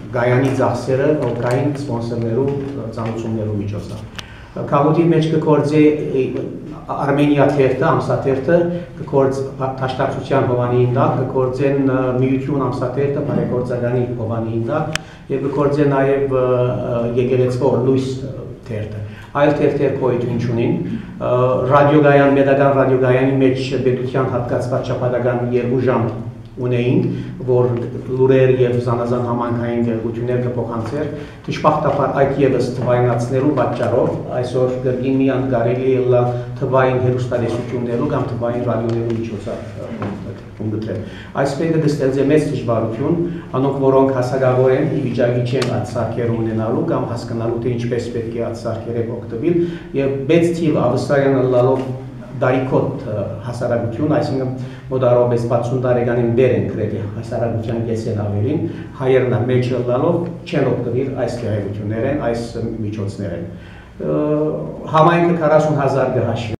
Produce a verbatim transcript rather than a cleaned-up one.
գայանի ծախսերը հողային սպոնսորներու ծանոթություններու միջոցով։ Քաղուտի մեջ կգործի Արմենիա թերթը, ամսաթերթը, կգործ Դաշտարցության հովանիին տակ, կգործեն Միություն ամսաթերթը, բարեգործականի հովանիին տակ, եւ կգործե նաեւ եկեղեցվոր լույս թերթը։ Այլ թերթեր գոյություն չունին, ռադիոգայան, մեդական ռադիոգայանի մեջ պետության հատկացված շաբաթական երկու ժամ ունեինք, որ լուրեր եւ զանազան համանքային դերգություններ կփոխանցեր, դժբախտաբար այդ եւս թվայնացնելու պատճառով այսօր գրգին միան կարելի է լա թվային հեռուստատեսություններու կամ թվային ռադիոներու միջոցով ունգտրել։ Այսպես կստեղծի մեծ դժվարություն, անոնք որոնք հասարակավոր են ի վիճակի չեն այդ սարքերը ունենալու կամ հասկանալու թե ինչպես պետք է այդ սարքերով օգտվել եւ մեծ թիվ ավստրալիան լալով դարիքոտ հասարակություն, այսինքն մոտարապես վաթսուն տարեկանին վեր են գրելի հասարակության կեսեն ավելին, հայերն մեջ լալով չեն օգտվել այս գայություններեն, այս միջոցներեն։ Համայնքը քառասուն հազար գհաշվի